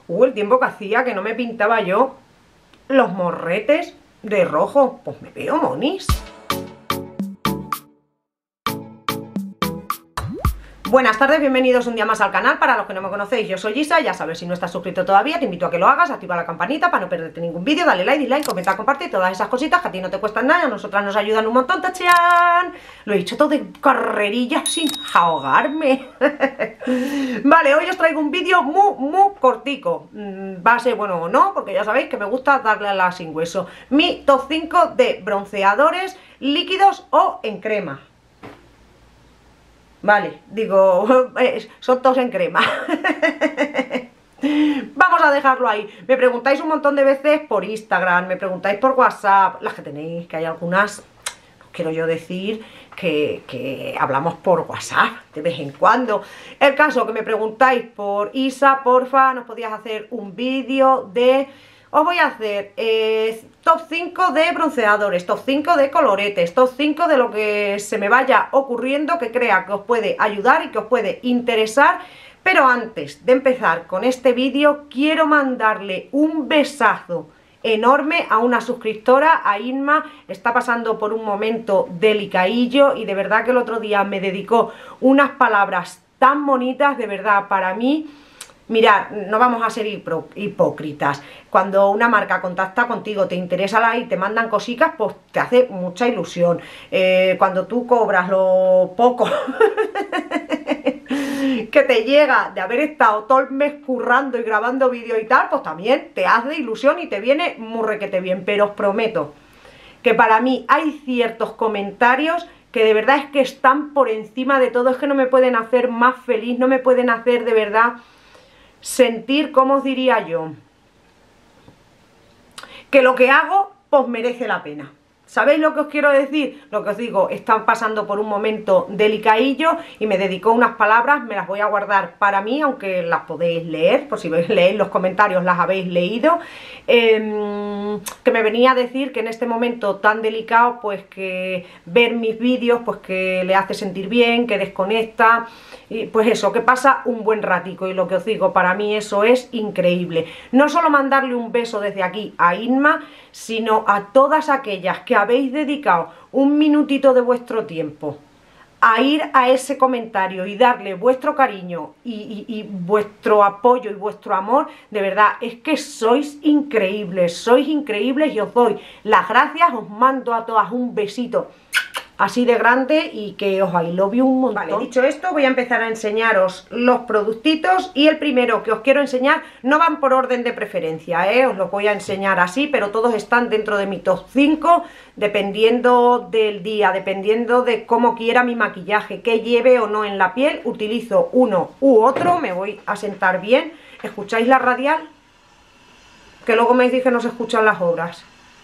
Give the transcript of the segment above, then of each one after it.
El tiempo que hacía que no me pintaba yo los morretes de rojo. Pues me veo monis. Buenas tardes, bienvenidos un día más al canal. Para los que no me conocéis, yo soy Isa. Ya sabes, si no estás suscrito todavía, te invito a que lo hagas. Activa la campanita para no perderte ningún vídeo. Dale like, dislike, comenta, comparte, todas esas cositas que a ti no te cuestan nada, a nosotras nos ayudan un montón. ¡Tachán! Lo he dicho todo de carrerilla sin ahogarme. Vale, hoy os traigo un vídeo muy cortico. Va a ser bueno o no, porque ya sabéis que me gusta darle a la sin hueso. Mi top 5 de bronceadores líquidos o en crema. Vale, digo, son todos en crema. Vamos a dejarlo ahí. Me preguntáis un montón de veces por Instagram, me preguntáis por WhatsApp, las que tenéis, que hay algunas, quiero yo decir, que hablamos por WhatsApp de vez en cuando. El caso que me preguntáis por Isa, porfa, nos podías hacer un vídeo de... Os voy a hacer top 5 de bronceadores, top 5 de coloretes, top 5 de lo que se me vaya ocurriendo que crea que os puede ayudar y que os puede interesar. Pero antes de empezar con este vídeo, quiero mandarle un besazo enorme a una suscriptora, a Inma. Está pasando por un momento delicadillo y de verdad que el otro día me dedicó unas palabras tan bonitas, de verdad, para mí. Mirad, no vamos a ser hipócritas. Cuando una marca contacta contigo, te interesa la y te mandan cositas, pues te hace mucha ilusión. Cuando tú cobras lo poco que te llega de haber estado todo el mes currando y grabando vídeos y tal, pues también te hace ilusión y te viene muy requete bien. Pero os prometo que para mí hay ciertos comentarios que de verdad es que están por encima de todo. Es que no me pueden hacer más feliz, no me pueden hacer de verdad sentir, ¿cómo os diría yo? Que lo que hago, pues merece la pena. ¿Sabéis lo que os quiero decir? Lo que os digo, están pasando por un momento delicadillo y me dedicó unas palabras, me las voy a guardar para mí, aunque las podéis leer, por si leéis los comentarios las habéis leído, que me venía a decir que en este momento tan delicado, pues que ver mis vídeos, pues que le hace sentir bien, que desconecta, y pues eso, que pasa un buen ratico. Y lo que os digo, para mí eso es increíble. No solo mandarle un beso desde aquí a Inma, sino a todas aquellas que habéis dedicado un minutito de vuestro tiempo a ir a ese comentario y darle vuestro cariño y vuestro apoyo y vuestro amor. De verdad, es que sois increíbles y os doy las gracias. Os mando a todas un besito así de grande y que os I love you un montón. Vale, dicho esto, voy a empezar a enseñaros los productitos. Y el primero que os quiero enseñar, no van por orden de preferencia, os los voy a enseñar así, pero todos están dentro de mi top 5, dependiendo del día, dependiendo de cómo quiera mi maquillaje, que lleve o no en la piel. Utilizo uno u otro. Me voy a sentar bien. ¿Escucháis la radial? Que luego me decís que no se escuchan las obras.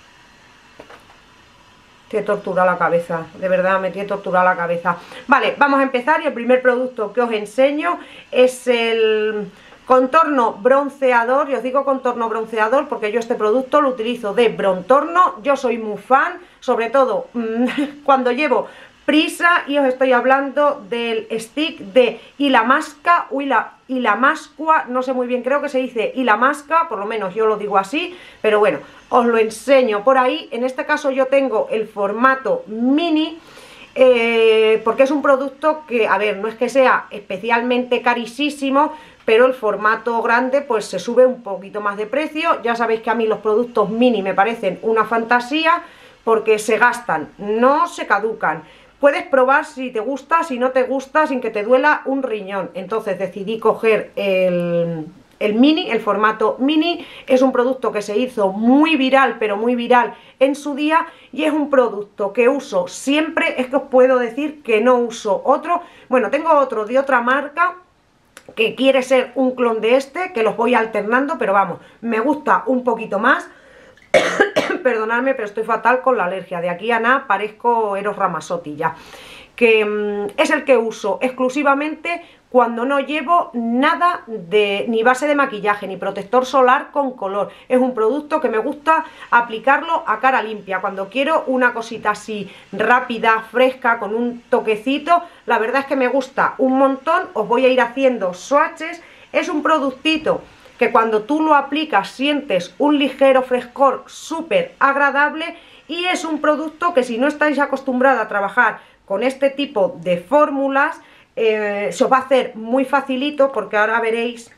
Tiene torturada la cabeza, de verdad me tiene torturada la cabeza. Vale, vamos a empezar y el primer producto que os enseño es el contorno bronceador. Y os digo contorno bronceador porque yo este producto lo utilizo de brontorno. Yo soy muy fan, sobre todo cuando llevo prisa, y os estoy hablando del stick de Illamasqua o Illamasqua, no sé muy bien, creo que se dice Illamasqua, por lo menos yo lo digo así, pero bueno, os lo enseño por ahí. En este caso yo tengo el formato mini, porque es un producto que, a ver, no es que sea especialmente carísimo, pero el formato grande pues se sube un poquito más de precio. Ya sabéis que a mí los productos mini me parecen una fantasía porque se gastan, no se caducan. Puedes probar si te gusta, si no te gusta, sin que te duela un riñón. Entonces decidí coger el mini, el formato mini. Es un producto que se hizo muy viral, pero muy viral en su día, y es un producto que uso siempre. Es que os puedo decir que no uso otro. Bueno, tengo otro de otra marca que quiere ser un clon de este, que los voy alternando, pero vamos, me gusta un poquito más. Perdonadme, pero estoy fatal con la alergia. De aquí a nada parezco Eros Ramazzotti ya. Que es el que uso exclusivamente cuando no llevo nada de ni base de maquillaje ni protector solar con color. Es un producto que me gusta aplicarlo a cara limpia, cuando quiero una cosita así rápida, fresca, con un toquecito. La verdad es que me gusta un montón. Os voy a ir haciendo swatches. Es un productito que cuando tú lo aplicas sientes un ligero frescor súper agradable, y es un producto que si no estáis acostumbrada a trabajar con este tipo de fórmulas, se os va a hacer muy facilito, porque ahora veréis,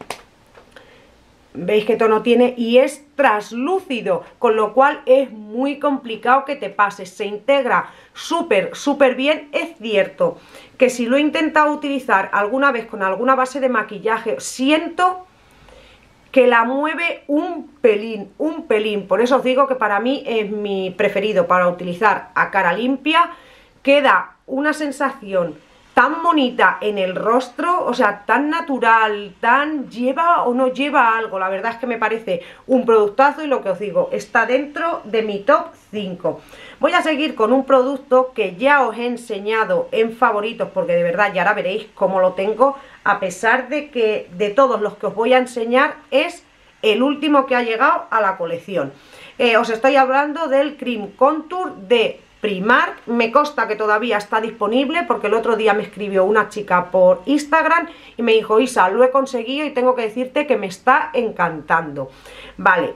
veis qué tono tiene y es traslúcido, con lo cual es muy complicado que te pases, se integra súper bien. Es cierto que si lo he intentado utilizar alguna vez con alguna base de maquillaje, siento que la mueve un pelín, por eso os digo que para mí es mi preferido para utilizar a cara limpia. Queda una sensación tan bonita en el rostro, o sea, tan natural, tan lleva o no lleva algo. La verdad es que me parece un productazo y lo que os digo, está dentro de mi top 5. Voy a seguir con un producto que ya os he enseñado en favoritos, porque de verdad ya ahora veréis cómo lo tengo, a pesar de que de todos los que os voy a enseñar es el último que ha llegado a la colección. Os estoy hablando del Cream Contour de Primark. Me consta que todavía está disponible, porque el otro día me escribió una chica por Instagram y me dijo: Isa, lo he conseguido y tengo que decirte que me está encantando. Vale,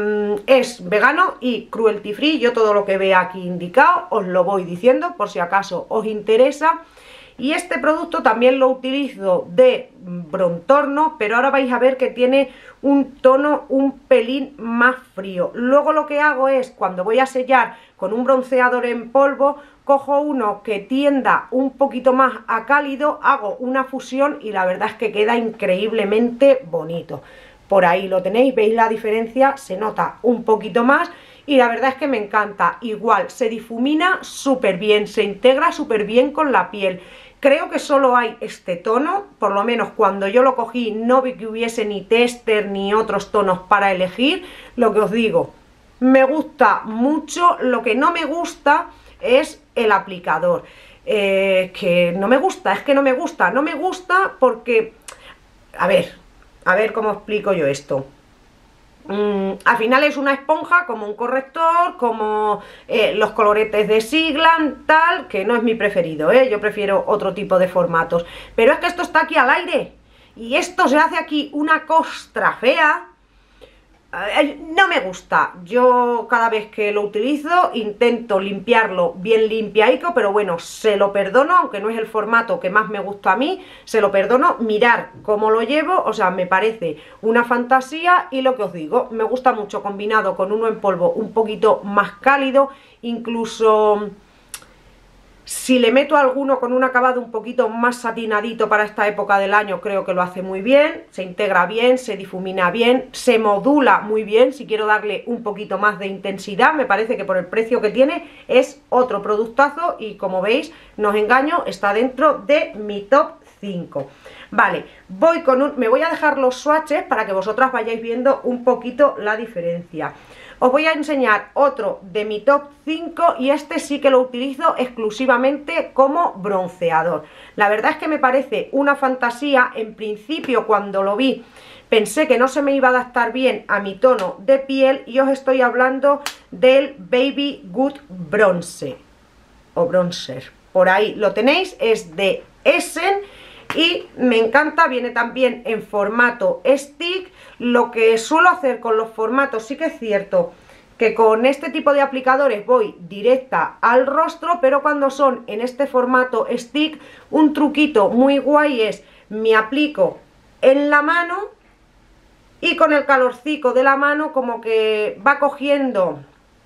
es vegano y cruelty free. Yo todo lo que vea aquí indicado os lo voy diciendo por si acaso os interesa. Y este producto también lo utilizo de brontorno, pero ahora vais a ver que tiene un tono un pelín más frío. Luego lo que hago es, cuando voy a sellar con un bronceador en polvo, cojo uno que tienda un poquito más a cálido, hago una fusión y la verdad es que queda increíblemente bonito. Por ahí lo tenéis, veis la diferencia, se nota un poquito más. Y la verdad es que me encanta. Igual, se difumina súper bien, se integra súper bien con la piel. Creo que solo hay este tono, por lo menos cuando yo lo cogí no vi que hubiese ni tester ni otros tonos para elegir. Lo que os digo, me gusta mucho. Lo que no me gusta es el aplicador. Que no me gusta, es que no me gusta. No me gusta porque, a ver cómo explico yo esto. Al final es una esponja, como un corrector, como los coloretes de Siglan, tal, que no es mi preferido, yo prefiero otro tipo de formatos. Pero es que esto está aquí al aire y esto se hace aquí una costra fea. No me gusta. Yo cada vez que lo utilizo intento limpiarlo bien limpiaico, pero bueno, se lo perdono, aunque no es el formato que más me gusta a mí, se lo perdono. Mirad cómo lo llevo, o sea, me parece una fantasía. Y lo que os digo, me gusta mucho combinado con uno en polvo un poquito más cálido. Incluso si le meto alguno con un acabado un poquito más satinadito para esta época del año, creo que lo hace muy bien, se integra bien, se difumina bien, se modula muy bien. Si quiero darle un poquito más de intensidad, me parece que por el precio que tiene es otro productazo y, como veis, no os engaño, está dentro de mi top 5. Vale, me voy a dejar los swatches para que vosotras vayáis viendo un poquito la diferencia. Os voy a enseñar otro de mi top 5 y este sí que lo utilizo exclusivamente como bronceador. La verdad es que me parece una fantasía. En principio, cuando lo vi, pensé que no se me iba a adaptar bien a mi tono de piel, y os estoy hablando del Baby Good Bronze o Bronzer. Por ahí lo tenéis, es de Essen y me encanta. Viene también en formato stick. Lo que suelo hacer con los formatos, sí que es cierto que con este tipo de aplicadores voy directa al rostro, pero cuando son en este formato stick, un truquito muy guay es: me aplico en la mano y con el calorcico de la mano como que va cogiendo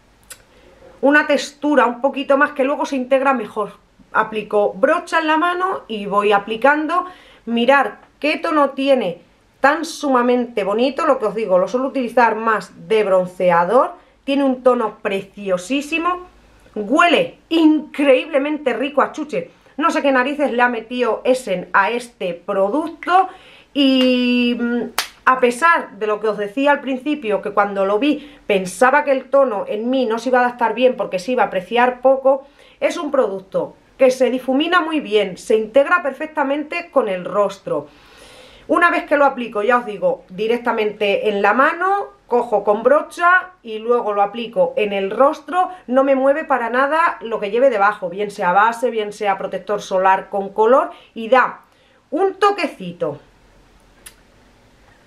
una textura un poquito más, que luego se integra mejor. Aplico brocha en la mano y voy aplicando. Mirad qué tono tiene, tan sumamente bonito. Lo que os digo, lo suelo utilizar más de bronceador. Tiene un tono preciosísimo. Huele increíblemente rico a chuche. No sé qué narices le ha metido Essen a este producto. Y a pesar de lo que os decía al principio, que cuando lo vi pensaba que el tono en mí no se iba a adaptar bien porque se iba a apreciar poco, es un producto que se difumina muy bien, se integra perfectamente con el rostro. Una vez que lo aplico, ya os digo, directamente en la mano, cojo con brocha y luego lo aplico en el rostro. No me mueve para nada lo que lleve debajo, bien sea base, bien sea protector solar con color, y da un toquecito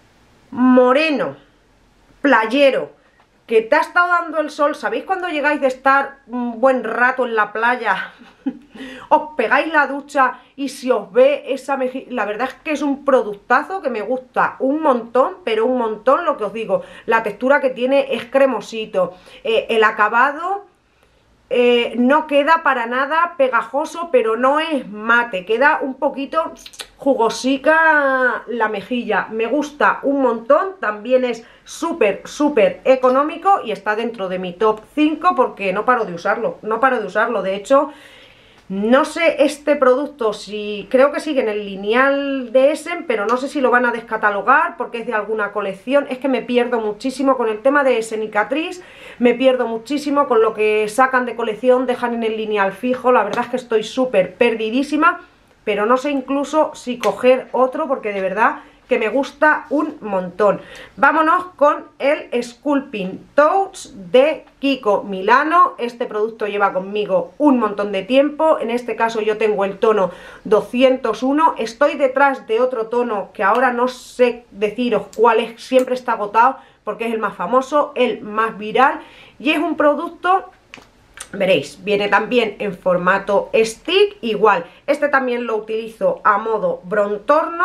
moreno, playero, que te ha estado dando el sol. ¿Sabéis cuando llegáis de estar un buen rato en la playa? Os pegáis la ducha y si os ve esa mejilla. La verdad es que es un productazo que me gusta un montón, pero un montón, lo que os digo. La textura que tiene es cremosito, el acabado no queda para nada pegajoso, pero no es mate, queda un poquito jugosica la mejilla. Me gusta un montón, también es súper económico y está dentro de mi top 5 porque no paro de usarlo, de hecho. No sé este producto, si creo que sigue en el lineal de Essen, pero no sé si lo van a descatalogar porque es de alguna colección. Es que me pierdo muchísimo con el tema de Essen y Catrice, me pierdo muchísimo con lo que sacan de colección, dejan en el lineal fijo. La verdad es que estoy súper perdidísima, pero no sé incluso si coger otro porque de verdad que me gusta un montón. Vámonos con el Sculpting Touch de Kiko Milano. Este producto lleva conmigo un montón de tiempo. En este caso yo tengo el tono 201. Estoy detrás de otro tono que ahora no sé deciros cuál es, siempre está agotado porque es el más famoso, el más viral. Y es un producto... Veréis, viene también en formato stick, igual. Este también lo utilizo a modo brontorno.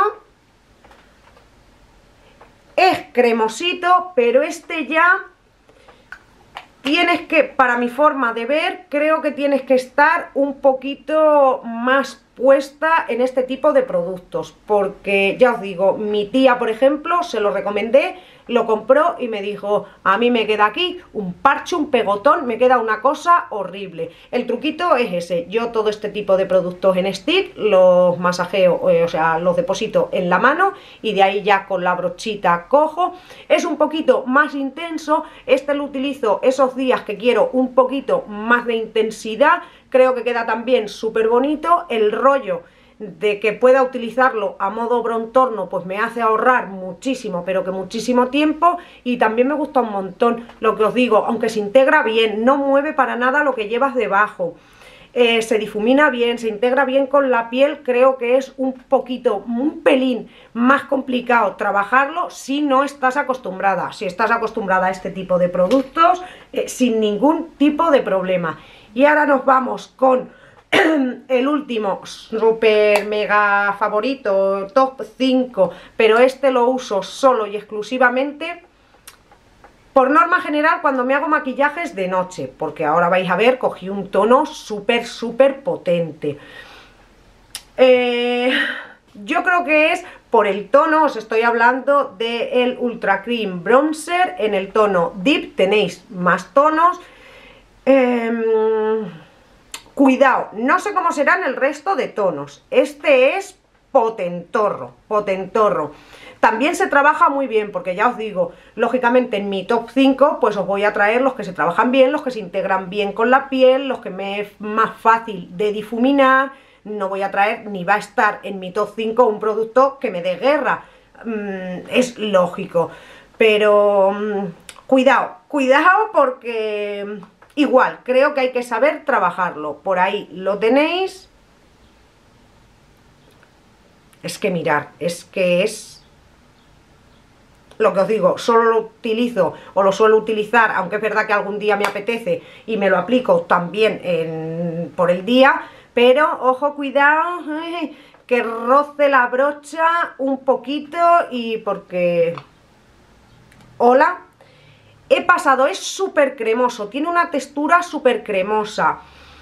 Es cremosito, pero este ya tienes que, para mi forma de ver, creo que tienes que estar un poquito más puesta en este tipo de productos, porque ya os digo, mi tía, por ejemplo, se lo recomendé, lo compró y me dijo, a mí me queda aquí un parche, un pegotón, me queda una cosa horrible. El truquito es ese, yo todo este tipo de productos en stick los masajeo, o sea, los deposito en la mano y de ahí ya con la brochita cojo. Es un poquito más intenso, este lo utilizo esos días que quiero un poquito más de intensidad. Creo que queda también súper bonito. El rollo de que pueda utilizarlo a modo brontorno pues me hace ahorrar muchísimo, pero que muchísimo tiempo. Y también me gusta un montón lo que os digo, aunque se integra bien, no mueve para nada lo que llevas debajo. Se difumina bien, se integra bien con la piel. Creo que es un poquito, un pelín más complicado trabajarlo si no estás acostumbrada. Si estás acostumbrada a este tipo de productos, sin ningún tipo de problema. Y ahora nos vamos con el último super mega favorito, top 5, pero este lo uso solo y exclusivamente por norma general cuando me hago maquillajes de noche, porque ahora vais a ver, cogí un tono súper potente. Yo creo que es por el tono, os estoy hablando del Ultra Cream Bronzer en el tono Deep. Tenéis más tonos. Cuidado, no sé cómo serán el resto de tonos. Este es potentorro. También se trabaja muy bien, porque ya os digo, lógicamente en mi top 5 pues os voy a traer los que se trabajan bien, los que se integran bien con la piel, los que me es más fácil de difuminar. No voy a traer, ni va a estar en mi top 5 un producto que me dé guerra. Es lógico, pero cuidado porque... igual, creo que hay que saber trabajarlo. Por ahí lo tenéis. Es que mirad, es que es... lo que os digo, solo lo utilizo o lo suelo utilizar, aunque es verdad que algún día me apetece y me lo aplico también por el día. Pero, ojo, cuidado, que roce la brocha un poquito y porque... hola... he pasado, es súper cremoso, tiene una textura súper cremosa.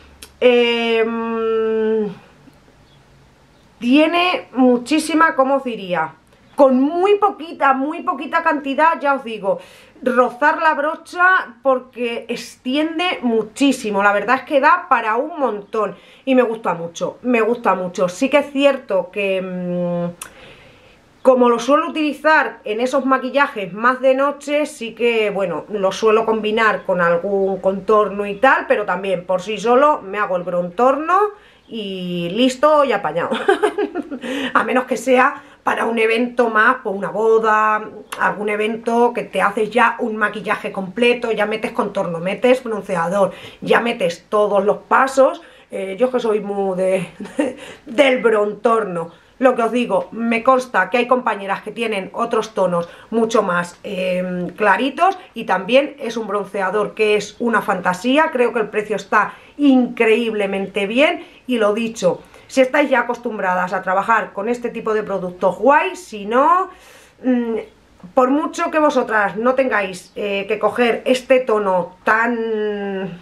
Tiene muchísima, ¿cómo os diría? Con muy poquita cantidad, ya os digo, rozar la brocha porque extiende muchísimo. La verdad es que da para un montón y me gusta mucho, Sí que es cierto que... como lo suelo utilizar en esos maquillajes más de noche, sí que, bueno, lo suelo combinar con algún contorno y tal, pero también por sí solo me hago el brontorno y listo y apañado. A menos que sea para un evento más, por una boda, algún evento que te haces ya un maquillaje completo, ya metes contorno, metes bronceador, ya metes todos los pasos. Yo es que soy muy del brontorno. lo que os digo, me consta que hay compañeras que tienen otros tonos mucho más claritos, y también es un bronceador que es una fantasía. Creo que el precio está increíblemente bien, y lo dicho, si estáis ya acostumbradas a trabajar con este tipo de productos, guay. Si no, por mucho que vosotras no tengáis que coger este tono tan...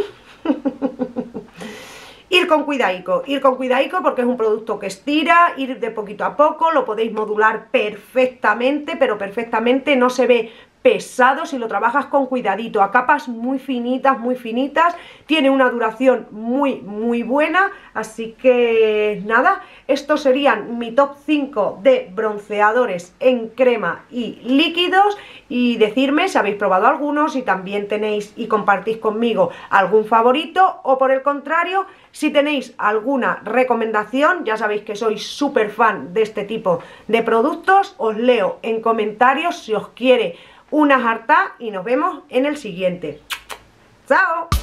ir con cuidaico porque es un producto que estira, ir de poquito a poco, lo podéis modular perfectamente, pero perfectamente, no se ve pesado si lo trabajas con cuidadito, a capas muy finitas, tiene una duración muy buena. Así que nada, estos serían mi top 5 de bronceadores en crema y líquidos, y decirme si habéis probado algunos, si también tenéis y compartís conmigo algún favorito, o por el contrario, si tenéis alguna recomendación. Ya sabéis que soy súper fan de este tipo de productos, os leo en comentarios si os quiere una jarta, y nos vemos en el siguiente. ¡Chao!